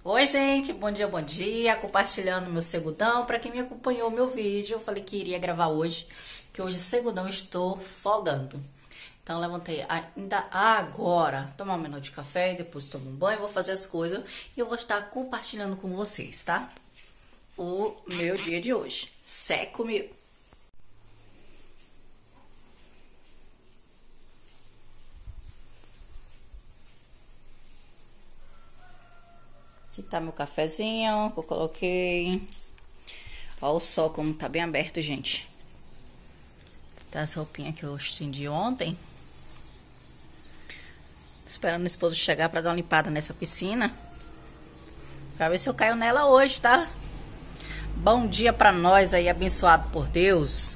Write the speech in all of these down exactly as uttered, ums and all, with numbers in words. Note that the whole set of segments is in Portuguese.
Oi, gente, bom dia, bom dia, compartilhando meu segundão. Para quem me acompanhou meu vídeo, eu falei que iria gravar hoje, que hoje segundão estou folgando. Então, levantei ainda agora, tomar um minuto de café, depois tomo um banho, vou fazer as coisas e eu vou estar compartilhando com vocês, tá? O meu dia de hoje. Segue comigo. Aqui tá meu cafezinho que eu coloquei. Ó o sol como tá bem aberto, gente. Tá as roupinhas que eu estendi ontem. Tô esperando o esposo chegar pra dar uma limpada nessa piscina. Pra ver se eu caio nela hoje, tá? Bom dia pra nós aí, abençoado por Deus.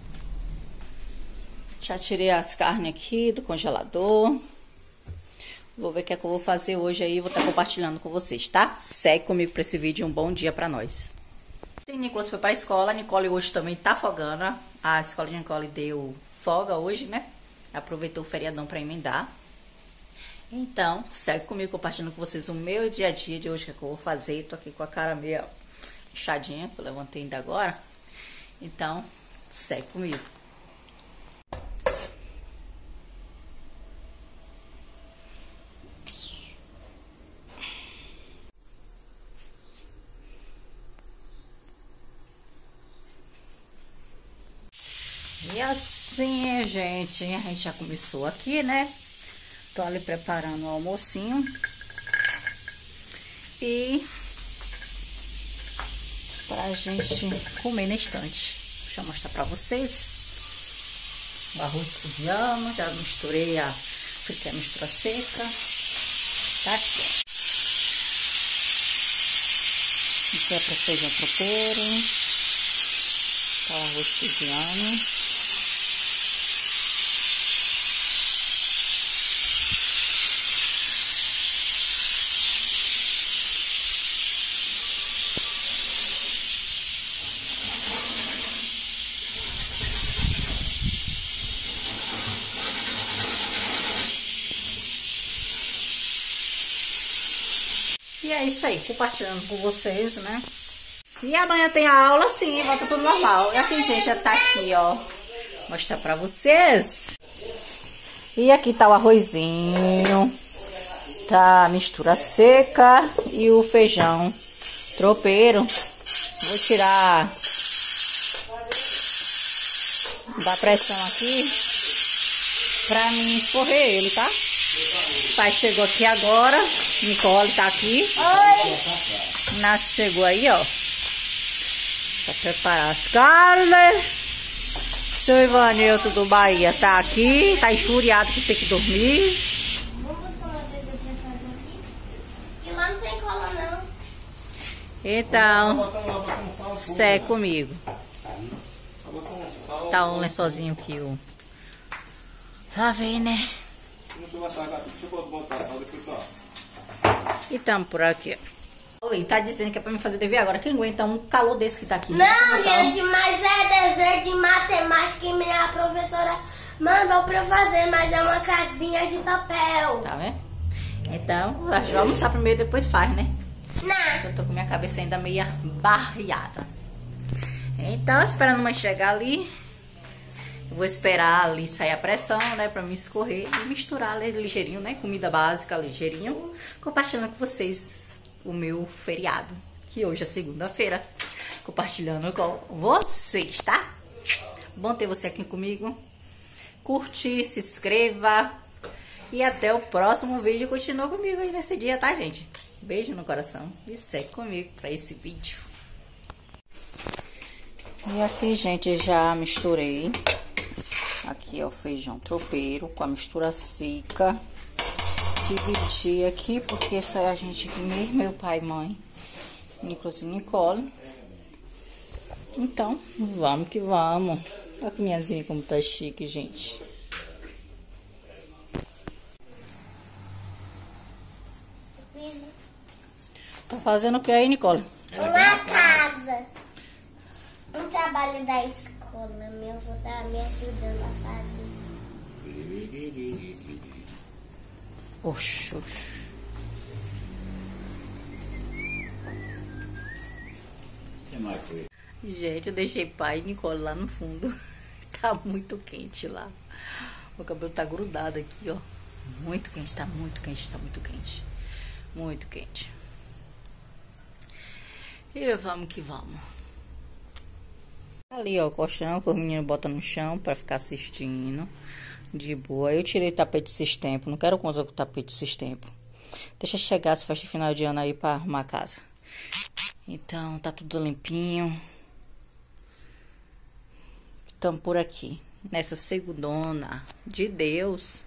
Já tirei as carnes aqui do congelador. Vou ver o que é que eu vou fazer hoje aí, vou estar compartilhando com vocês, tá? Segue comigo pra esse vídeo, um bom dia pra nós. Sim, Nicolas foi pra escola, a Nicole hoje também tá folgando. A escola de Nicole deu folga hoje, né? Aproveitou o feriadão pra emendar. Então, segue comigo compartilhando com vocês o meu dia a dia de hoje, o que é que eu vou fazer. Tô aqui com a cara meio inchadinha, que eu levantei ainda agora. Então, segue comigo. E assim, gente, a gente já começou aqui, né? Tô ali preparando o almocinho. E pra gente comer na estante. Deixa eu mostrar pra vocês. O arroz cozinhando, já misturei a fritei a mistura seca. Tá aqui, ó. Aqui é pra feijão tropeiro. Tá o arroz cozinhando. E é isso aí, compartilhando com vocês, né? E amanhã tem a aula sim, volta tudo normal. E aqui, gente, já tá aqui, ó. Vou mostrar pra vocês. E aqui tá o arrozinho. Tá a mistura seca e o feijão tropeiro. Vou tirar da pressão aqui pra mim escorrer ele, tá? O pai chegou aqui agora. Nicole tá aqui. Oi! Inácio chegou aí, ó. Pra preparar as carnes. Seu Ivanilton do Bahia tá aqui. Tá enxuriado que tem que dormir. Vamos botar uma coisa pra fazer aqui. E lá não tem cola, não. Então, segue comigo. Tá um lençolzinho que eu lavei, né? E tamo por aqui. Oi, tá dizendo que é pra me fazer dever agora. Quem aguenta um calor desse que tá aqui? Não, gente, mas é dever de matemática e minha professora mandou pra eu fazer, mas é uma casinha de papel. Tá vendo? Então, acho que vai almoçar primeiro e depois faz, né? Não. Eu tô com minha cabeça ainda meia barreada. Então, esperando a mãe chegar ali. Eu vou esperar ali sair a pressão, né? Pra me escorrer e misturar ali ligeirinho, né? Comida básica, ligeirinho. Compartilhando com vocês o meu feriado. Que hoje é segunda-feira. Compartilhando com vocês, tá? Bom ter você aqui comigo. Curte, se inscreva. E até o próximo vídeo. Continua comigo aí nesse dia, tá, gente? Beijo no coração. E segue comigo pra esse vídeo. E aqui, gente, já misturei. Aqui é o feijão tropeiro com a mistura seca. Dividi aqui porque só é a gente comer, meu pai e mãe, Nicolas e Nicole. Então, vamos que vamos. Olha que minhazinha como tá chique, gente. Tá fazendo o que aí, Nicole? Uma casa. Um trabalho da escola. Meu avô tá me ajudando a fazer. Oxi, oxi. Gente, eu deixei pai e Nicole lá no fundo. Tá muito quente lá. O cabelo tá grudado aqui, ó. Muito quente, tá muito quente, tá muito quente. Muito quente. E vamos que vamos. Ali, ó, o colchão que os meninos botam no chão pra ficar assistindo. De boa. Eu tirei o tapete esses tempos. Não quero contar com o tapete esses tempos. Deixa chegar essa festa de final de ano aí pra arrumar a casa. Então, tá tudo limpinho. Estamos por aqui. Nessa segundona de Deus.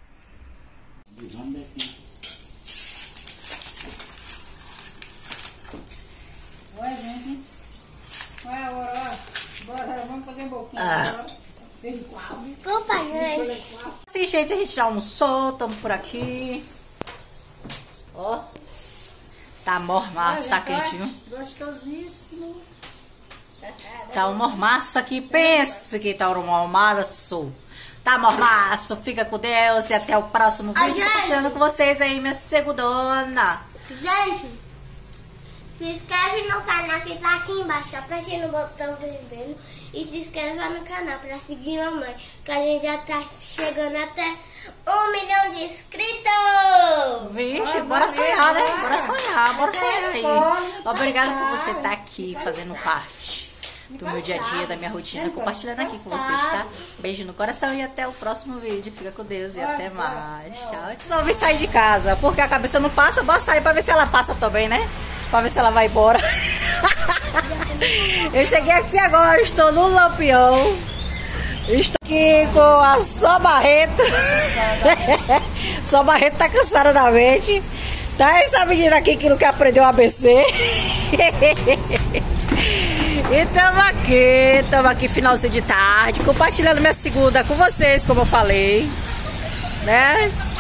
Ué, gente. Ué, agora, bora, vamos fazer um pouquinho Ah. agora. Opa, gente. Sim, gente, a gente já almoçou. Estamos por aqui. Ó. Tá mormaço, tá quentinho. Gostosíssimo. Tá um mormaço aqui. Pensa que tá um mormaço. Tá mormaço. Fica com Deus e até o próximo Ai, vídeo. gente. Compartilhando com vocês aí, minha segundona. Gente, se inscreve no canal que tá aqui embaixo. Aperte no botão vermelho e se inscreva no canal pra seguir a mamãe. Que a gente já tá chegando até um milhão de inscritos. Vixe, Ai, bora bora, sonhar, né? bora. Bora sonhar, bora Essa sonhar é aí. bom, Obrigada por passar. você estar aqui fazendo parte do meu dia a dia, da minha rotina, compartilhando aqui com vocês, tá? Beijo no coração e até o próximo vídeo. Fica com Deus e até mais. Tchau. Resolvi sair de casa, porque a cabeça não passa, bora sair pra ver se ela passa também, né? Pra ver se ela vai embora. Eu cheguei aqui agora, estou no Lampião. Estou aqui com a Só Barreto. Só Barreto tá cansada da mente. Tá essa menina aqui que não quer aprender o A B C. E tamo aqui, tamo aqui finalzinho de tarde, compartilhando minha segunda com vocês, como eu falei, né?